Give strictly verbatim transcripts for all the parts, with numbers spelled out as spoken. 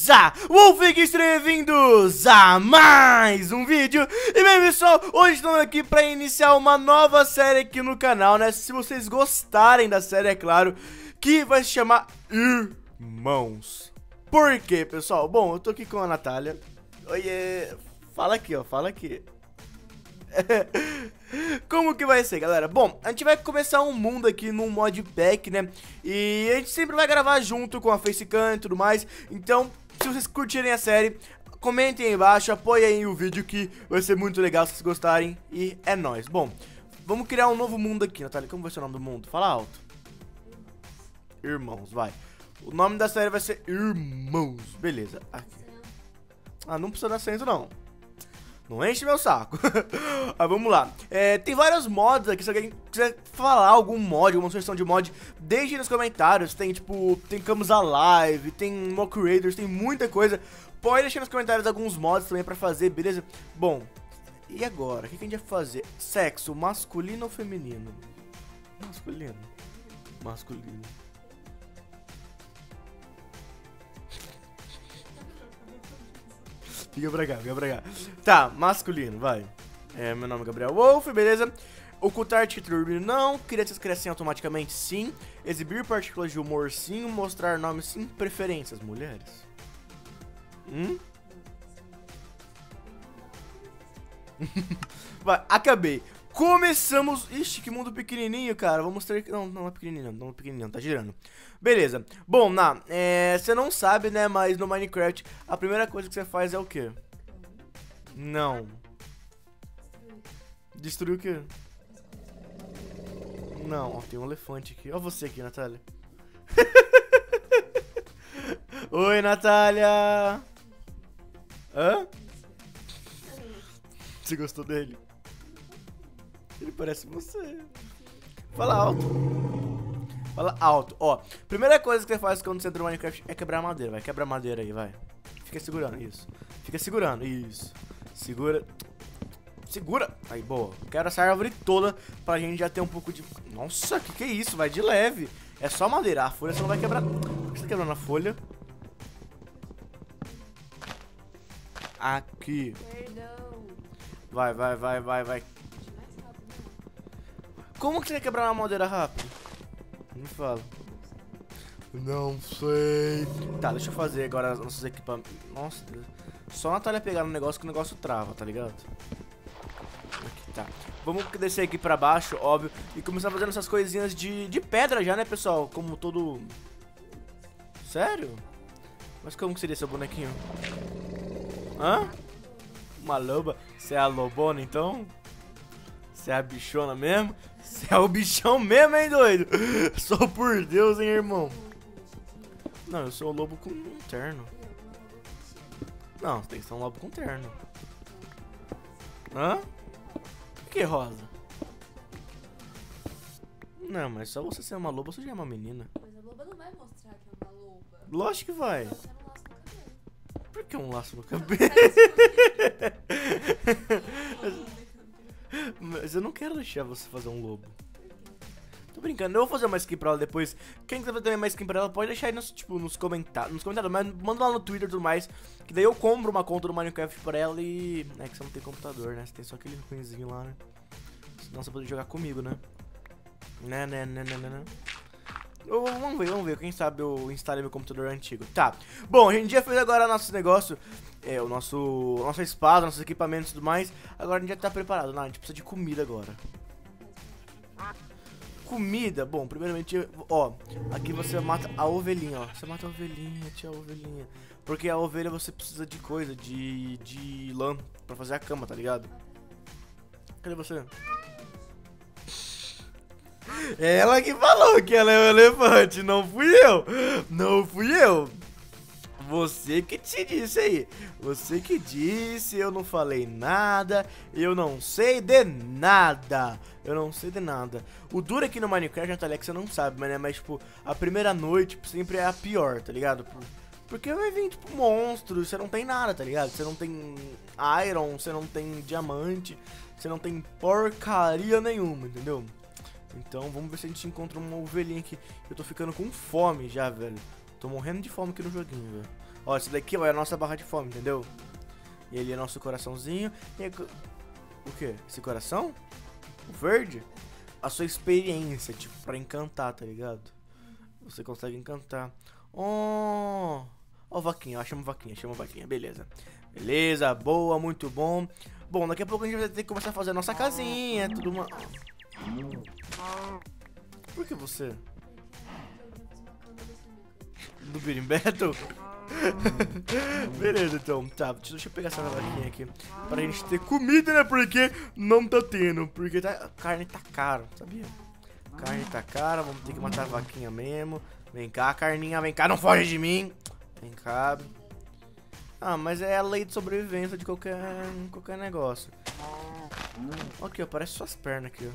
Beleza? Wolfix, bem-vindos a mais um vídeo. E bem, pessoal, hoje estamos aqui para iniciar uma nova série aqui no canal, né? Se vocês gostarem da série, é claro, que vai se chamar Irmãos. Por quê, pessoal? Bom, eu tô aqui com a Natália. Oiê, fala aqui, ó, fala aqui. Como que vai ser, galera? Bom, a gente vai começar um mundo aqui num modpack, né? E a gente sempre vai gravar junto com a Facecam e tudo mais. Então, se vocês curtirem a série, comentem aí embaixo, apoiem aí o vídeo que vai ser muito legal se vocês gostarem. E é nóis. Bom, vamos criar um novo mundo aqui, Natália. Como vai ser o nome do mundo? Fala alto. Irmãos, vai. O nome da série vai ser Irmãos. Beleza. Aqui. Ah, não precisa dar acento, não. Não enche meu saco. Ah, vamos lá. É, tem vários mods aqui. Se alguém quiser falar algum mod, alguma sugestão de mod, deixe nos comentários. Tem tipo, tem Camus Alive, tem Mock Raiders, tem muita coisa. Pode deixar nos comentários alguns mods também pra fazer, beleza? Bom, e agora? O que a gente vai fazer? Sexo, masculino ou feminino? Masculino. Masculino. Fica pra cá, fica pra cá. Tá, masculino, vai. É, meu nome é Gabriel Wolf, beleza. Ocultar título, não. Crianças crescem automaticamente, sim. Exibir partículas de humor, sim. Mostrar nomes, sim. Preferências, mulheres. Hum? Vai, acabei. Começamos. Ixi, que mundo pequenininho, cara. Vamos ter. Não, não é pequenininho, não é pequenininho, tá girando. Beleza. Bom, na, é, você não sabe, né? Mas no Minecraft, a primeira coisa que você faz é o quê? Não. Destruir o quê? Não, ó, tem um elefante aqui. Ó você aqui, Natália. Oi, Natália. Hã? Você gostou dele? Ele parece você. Fala alto. Fala alto. Ó, primeira coisa que você faz quando você entra no Minecraft é quebrar madeira. Vai, quebra madeira aí, vai. Fica segurando, isso. Fica segurando, isso. Segura. Segura. Aí, boa. Quero essa árvore toda pra gente já ter um pouco de... Nossa, que que é isso? Vai de leve. É só madeira. A folha você não vai quebrar. Por que você tá quebrando a folha? Aqui. Perdão. Vai, vai, vai, vai, vai. Como que você vai quebrar uma madeira rápido? Me fala. Não sei. Tá, deixa eu fazer agora os nossos equipamentos. Nossa, Deus. Só a Natália pegar no negócio que o negócio trava, tá ligado? Aqui, tá. Vamos descer aqui pra baixo, óbvio. E começar fazendo essas coisinhas de, de pedra já, né, pessoal? Como todo... Sério? Mas como que seria seu bonequinho? Hã? Uma loba? Você é a lobona, então? Você é a bichona mesmo? Você é o bichão mesmo, hein, doido? Só por Deus, hein, irmão? Não, eu sou o lobo com um terno. Não, você tem que ser um lobo com terno. Hã? O que é rosa? Não, mas só você ser uma loba, você já é uma menina. Mas a loba não vai mostrar que é uma loba. Lógico que vai. Ela tem um laço no cabelo. Por que um laço no cabelo? Mas eu não quero deixar você fazer um lobo. Tô brincando, eu vou fazer uma skin pra ela depois. Quem quiser fazer uma skin pra ela, pode deixar aí nos, tipo, nos comentários. Nos comentários, mas manda lá no Twitter e tudo mais. Que daí eu compro uma conta do Minecraft pra ela e... É que você não tem computador, né? Você tem só aquele ruinzinho lá, né? Senão você pode jogar comigo, né? Né, né, né, né, né. Eu, vamos ver, vamos ver. Quem sabe eu instalei meu computador antigo. Tá. Bom, a gente já fez agora nosso negócio. É, o nosso... Nossa espada, nossos equipamentos e tudo mais. Agora a gente já tá preparado. Não, a gente precisa de comida agora. Comida, bom, primeiramente, ó, aqui você mata a ovelhinha, ó. Você mata a ovelhinha, tia ovelhinha. Porque a ovelha você precisa de coisa, de, de lã pra fazer a cama, tá ligado? Cadê você? Ela que falou que ela é um elefante, não fui eu. Não fui eu. Você que te disse aí. Você que disse, eu não falei nada. Eu não sei de nada. Eu não sei de nada. O duro aqui no Minecraft, Natália, que você não sabe, mas, né, mas tipo, a primeira noite tipo, sempre é a pior, tá ligado? Porque vai vir, tipo, monstros, você não tem nada, tá ligado? Você não tem iron, você não tem diamante, você não tem porcaria nenhuma, entendeu? Então vamos ver se a gente encontra uma ovelhinha aqui. Eu tô ficando com fome já, velho. Tô morrendo de fome aqui no joguinho, velho. Ó, isso daqui vai a nossa barra de fome, entendeu? E ele é nosso coraçãozinho. E é... O que? Esse coração? O verde? A sua experiência, tipo, pra encantar, tá ligado? Você consegue encantar. Oh! Ó, vaquinha, ó, chama vaquinha, chama vaquinha, beleza. Beleza, boa, muito bom. Bom, daqui a pouco a gente vai ter que começar a fazer a nossa casinha, tudo uma... Por que você? Do Beating Battle? Beleza, então, tá, deixa eu pegar essa vaquinha aqui pra gente ter comida, né, porque não tá tendo, porque tá, carne tá caro, sabia? Carne tá cara, vamos ter que matar a vaquinha mesmo. Vem cá, carninha, vem cá, não foge de mim. Vem cá. Ah, mas é a lei de sobrevivência de qualquer, qualquer negócio. Aqui, ó, parece suas pernas aqui,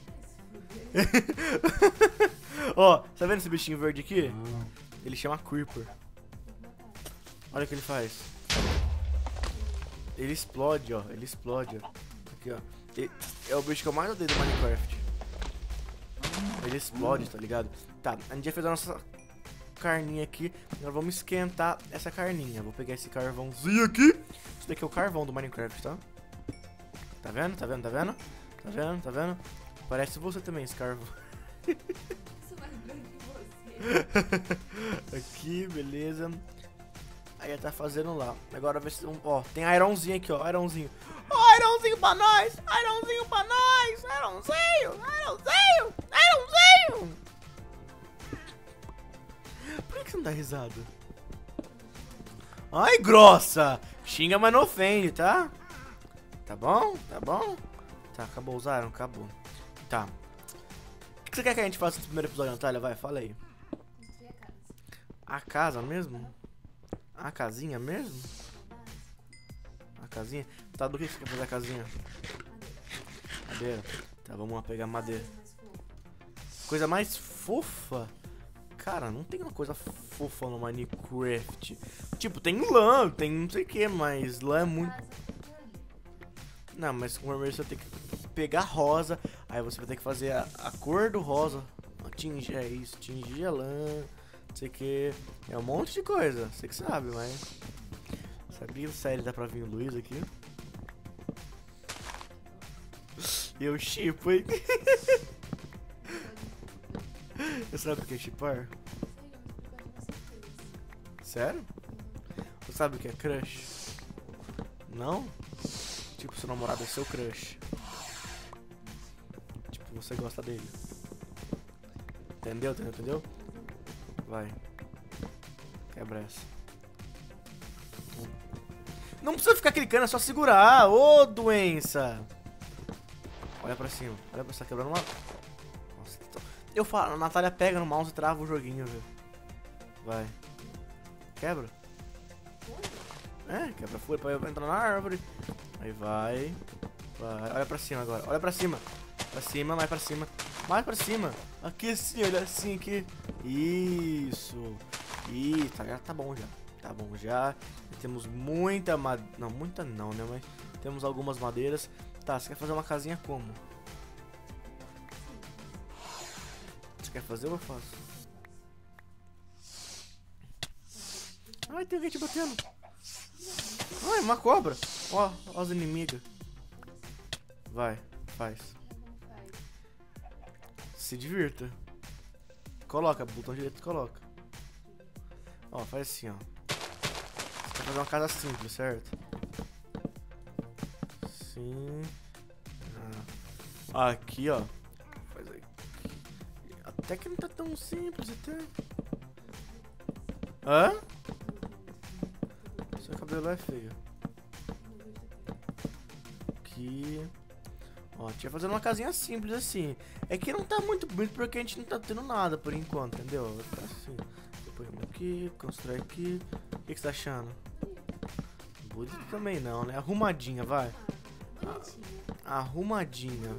ó. Ó, tá vendo esse bichinho verde aqui? Ele chama Creeper. Olha o que ele faz. Ele explode, ó. Ele explode, ó. Aqui, ó. Ele é o bicho que eu mais odeio do Minecraft. Ele explode, tá ligado? Tá, a gente já fez a nossa carninha aqui. Agora vamos esquentar essa carninha. Vou pegar esse carvãozinho aqui. Isso daqui é o carvão do Minecraft, tá? Tá vendo? Tá vendo? Tá vendo? Tá vendo? Tá vendo? Parece você também, esse carvão. Isso mais branco que você. Aqui, beleza. Aí já tá fazendo lá. Agora vê se... Ó, tem ironzinho aqui, ó. Ironzinho. Ó, oh, ironzinho pra nós! Ironzinho pra nós! Ironzinho! Ironzinho! Ironzinho! Por que você não dá risada? Ai, grossa! Xinga, mas não ofende, tá? Tá bom? Tá bom? Tá, acabou os iron? Acabou. Tá. O que você quer que a gente faça no primeiro episódio, Natália? Vai, fala aí. Construir a casa. A casa mesmo? A casinha mesmo? A casinha? Tá, do que você quer fazer a casinha? Madeira. Madeira. Tá, vamos lá pegar madeira. Mais fofo. Coisa mais fofa? Cara, não tem uma coisa fofa no Minecraft. Tipo, tem lã, tem não sei o que, mas lã é muito... Casa, tudo ali. Não, mas com vermelho você vai ter que pegar rosa. Aí você vai ter que fazer a, a cor do rosa. Tingir, é isso, tingir a lã. Não sei o que. É um monte de coisa. Você que sabe, mas... Sabia que sério dá pra vir o Luiz aqui? Eu chipo, hein? Você sabe o que é chipar? Sério? Você sabe o que é crush? Não? Tipo, seu namorado é seu crush. Tipo, você gosta dele. Entendeu? Entendeu? Entendeu? Vai. Quebra essa. Não precisa ficar clicando, é só segurar. Ô, doença! Olha pra cima. Olha pra cima, quebrando uma... Nossa, tô... Eu falo, a Natália pega no mouse e trava o joguinho, velho. Vai. Quebra. É, quebra folha pra entrar na árvore. Aí vai. Vai. Olha pra cima agora. Olha pra cima. Pra cima, mais pra cima. Mais pra cima. Aqui assim, olha assim aqui. Isso. Ih, tá, já tá bom já. Tá bom já. Temos muita madeira. Não, muita não, né? Mas temos algumas madeiras. Tá, você quer fazer uma casinha como? Você quer fazer ou eu faço? Ai, tem alguém te batendo. Ai, uma cobra. Ó, ó as inimigas. Vai, faz. Se divirta. Coloca, botão direito, coloca. Ó, faz assim, ó. Você quer fazer uma casa simples, certo? Sim. Ah. Aqui, ó. Faz aqui. Até que não tá tão simples, até. Hã? Seu cabelo é feio. Aqui. Ó, tinha fazendo uma casinha simples assim. É que não tá muito bonito porque a gente não tá tendo nada por enquanto, entendeu? Vai ficar assim. Depois aqui, constrói aqui. O que, que você tá achando? Bonito também não, né? Arrumadinha, vai. Arrumadinha.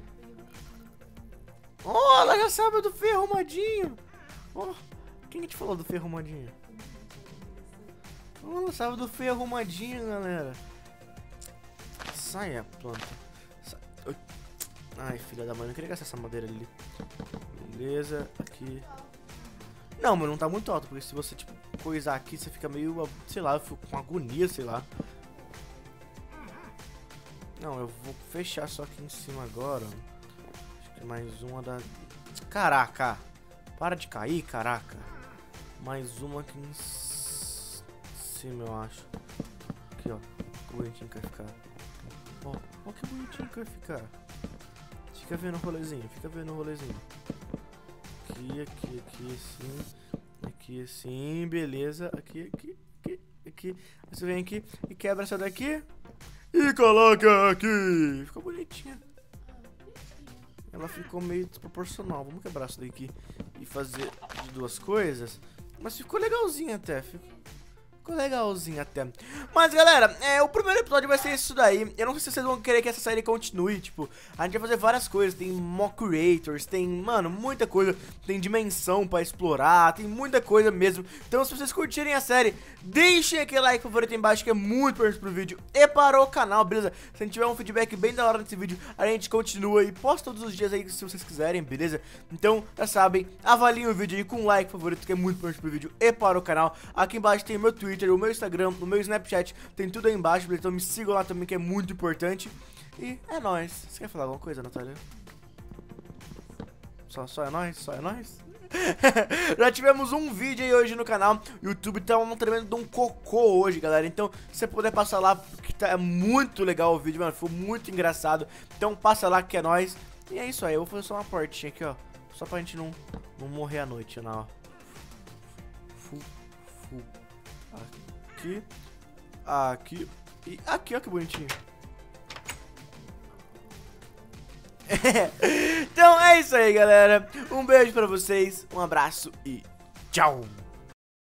Oh, ela já sabe do Fê arrumadinho. Oh, quem que te falou do Fê arrumadinho? Oh, ela sabe do Fê arrumadinho, galera. Sai a planta. Sai. Ai, filha da mãe, não queria gastar essa madeira ali. Beleza, aqui. Não, mas não tá muito alto, porque se você, tipo, coisar aqui, você fica meio, sei lá, eu fico com agonia, sei lá. Não, eu vou fechar só aqui em cima agora. Acho que mais uma da... Caraca! Para de cair, caraca. Mais uma aqui em cima, eu acho. Aqui, ó. Que bonitinho que vai ficar. Ó, ó que bonitinho que vai ficar. Fica vendo o rolezinho, fica vendo o rolezinho. Aqui, aqui, aqui, assim. Aqui, assim, beleza. Aqui, aqui, aqui, aqui. Você vem aqui e quebra essa daqui. E coloca aqui. Ficou bonitinha. Ela ficou meio desproporcional. Vamos quebrar isso daqui e fazer de duas coisas. Mas ficou legalzinho até. Ficou, ficou legalzinho até. Mas galera, é, o primeiro episódio vai ser isso daí. Eu não sei se vocês vão querer que essa série continue. Tipo, a gente vai fazer várias coisas. Tem mock creators, tem, mano, muita coisa. Tem dimensão pra explorar. Tem muita coisa mesmo. Então se vocês curtirem a série, deixem aquele like favorito aí embaixo, que é muito importante pro vídeo e para o canal, beleza? Se a gente tiver um feedback bem da hora nesse vídeo, a gente continua e posta todos os dias aí se vocês quiserem, beleza? Então, já sabem, avaliem o vídeo aí com um like favorito, que é muito importante pro vídeo e para o canal. Aqui embaixo tem o meu Twitter, o meu Instagram, o meu Snapchat, tem tudo aí embaixo, beleza? Então me sigam lá também, que é muito importante. E é nóis. Você quer falar alguma coisa, Natália? Só, só é nóis? Só é nóis? Já tivemos um vídeo aí hoje no canal. O YouTube tá um tremendo de um cocô hoje, galera. Então, se você puder passar lá, porque tá é muito legal o vídeo, mano. Foi muito engraçado. Então, passa lá que é nóis. E é isso aí. Eu vou fazer só uma portinha aqui, ó. Só pra gente não, não morrer à noite, não, ó. Fu, fu. Aqui. Aqui. E aqui, ó, que bonitinho. Então é isso aí, galera. Um beijo pra vocês, um abraço e tchau!